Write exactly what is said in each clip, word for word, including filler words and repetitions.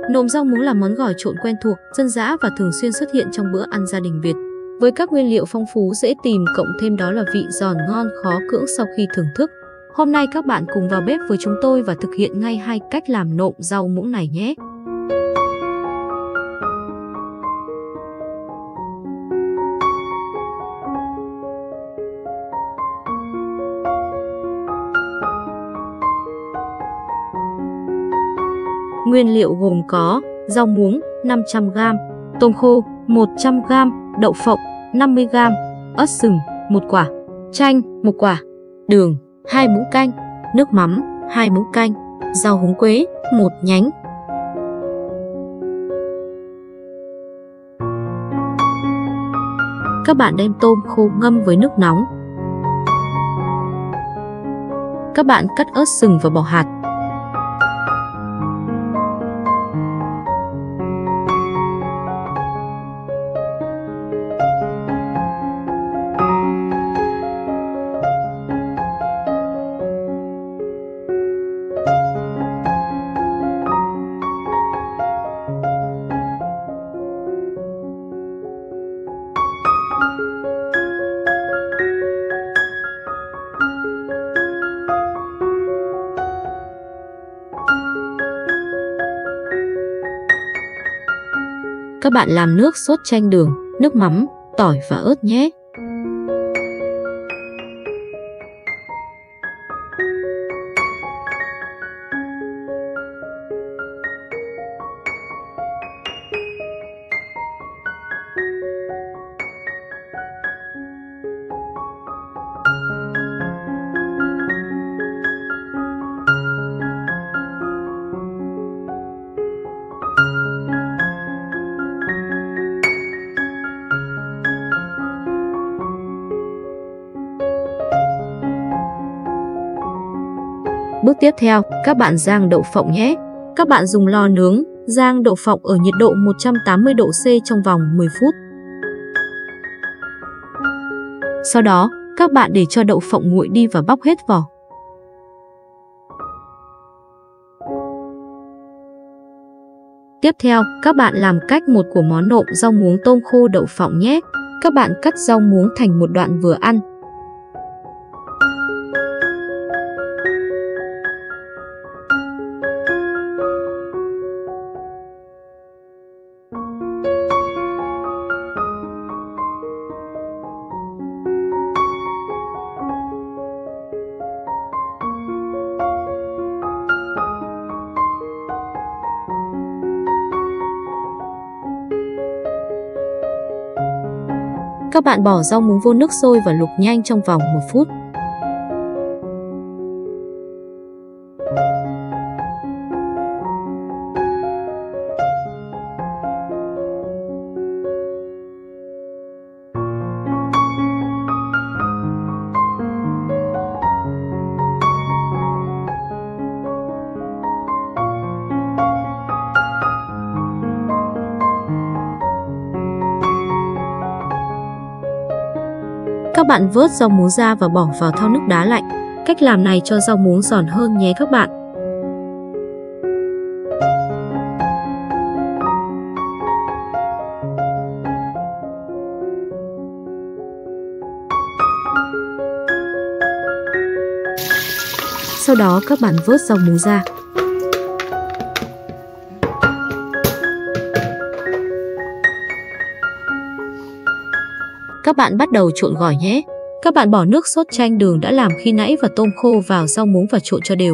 Nộm rau muống là món gỏi trộn quen thuộc, dân dã và thường xuyên xuất hiện trong bữa ăn gia đình Việt. Với các nguyên liệu phong phú dễ tìm cộng thêm đó là vị giòn ngon khó cưỡng sau khi thưởng thức. Hôm nay các bạn cùng vào bếp với chúng tôi và thực hiện ngay hai cách làm nộm rau muống này nhé. Nguyên liệu gồm có rau muống năm trăm gam, tôm khô một trăm gam, đậu phộng năm mươi gam, ớt sừng một quả, chanh một quả, đường hai muỗng canh, nước mắm hai muỗng canh, rau húng quế một nhánh. Các bạn đem tôm khô ngâm với nước nóng. Các bạn cắt ớt sừng và bỏ hạt. Các bạn làm nước sốt chanh, đường, nước mắm, tỏi và ớt nhé. Bước tiếp theo, các bạn rang đậu phộng nhé. Các bạn dùng lò nướng, rang đậu phộng ở nhiệt độ một trăm tám mươi độ C trong vòng mười phút. Sau đó, các bạn để cho đậu phộng nguội đi và bóc hết vỏ. Tiếp theo, các bạn làm cách một của món nộm rau muống tôm khô đậu phộng nhé. Các bạn cắt rau muống thành một đoạn vừa ăn. Các bạn bỏ rau muống vô nước sôi và luộc nhanh trong vòng một phút. Các bạn vớt rau muống ra và bỏ vào thau nước đá lạnh. Cách làm này cho rau muống giòn hơn nhé các bạn. Sau đó các bạn vớt rau muống ra. Các bạn bắt đầu trộn gỏi nhé. Các bạn bỏ nước sốt chanh, đường đã làm khi nãy và tôm khô vào rau muống và trộn cho đều.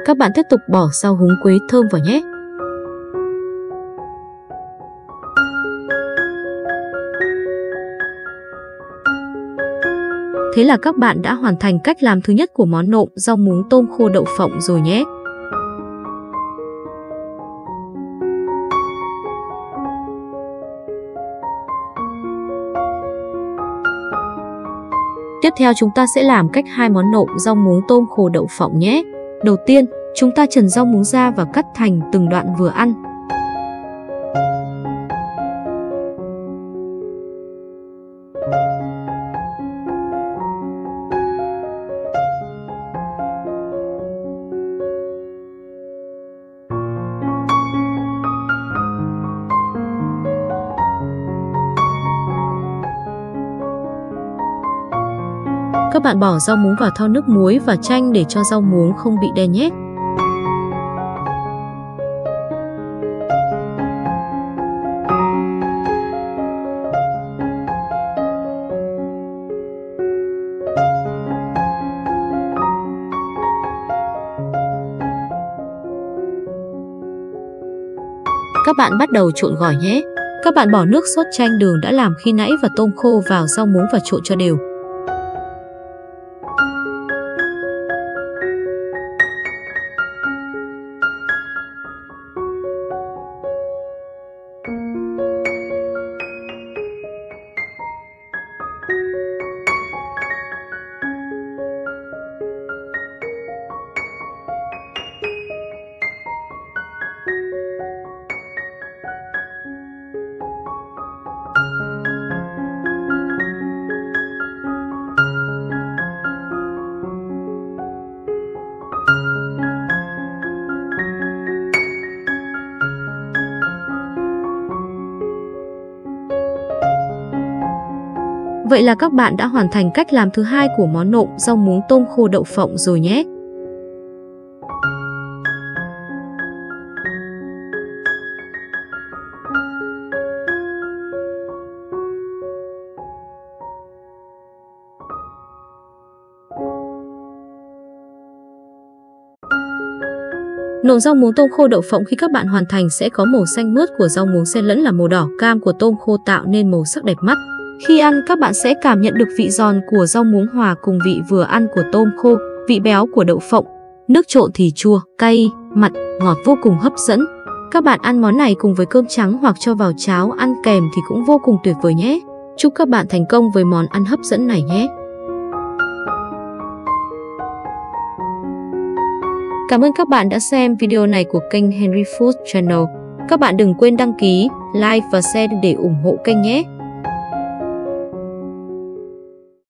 Các bạn tiếp tục bỏ rau húng quế thơm vào nhé. Thế là các bạn đã hoàn thành cách làm thứ nhất của món nộm rau muống tôm khô đậu phộng rồi nhé. Tiếp theo chúng ta sẽ làm cách hai món nộm rau muống tôm khô đậu phộng nhé. Đầu tiên, chúng ta trần rau muống ra và cắt thành từng đoạn vừa ăn. Các bạn bỏ rau muống vào thau nước muối và chanh để cho rau muống không bị đen nhé. Các bạn bắt đầu trộn gỏi nhé. Các bạn bỏ nước sốt chanh đường đã làm khi nãy và tôm khô vào rau muống và trộn cho đều. Vậy là các bạn đã hoàn thành cách làm thứ hai của món nộm rau muống tôm khô đậu phộng rồi nhé. Nộm rau muống tôm khô đậu phộng khi các bạn hoàn thành sẽ có màu xanh mướt của rau muống xen lẫn là màu đỏ cam của tôm khô tạo nên màu sắc đẹp mắt. Khi ăn các bạn sẽ cảm nhận được vị giòn của rau muống hòa cùng vị vừa ăn của tôm khô, vị béo của đậu phộng. Nước trộn thì chua, cay, mặn, ngọt vô cùng hấp dẫn. Các bạn ăn món này cùng với cơm trắng hoặc cho vào cháo ăn kèm thì cũng vô cùng tuyệt vời nhé. Chúc các bạn thành công với món ăn hấp dẫn này nhé. Cảm ơn các bạn đã xem video này của kênh Henry Food Channel. Các bạn đừng quên đăng ký, like và share để ủng hộ kênh nhé.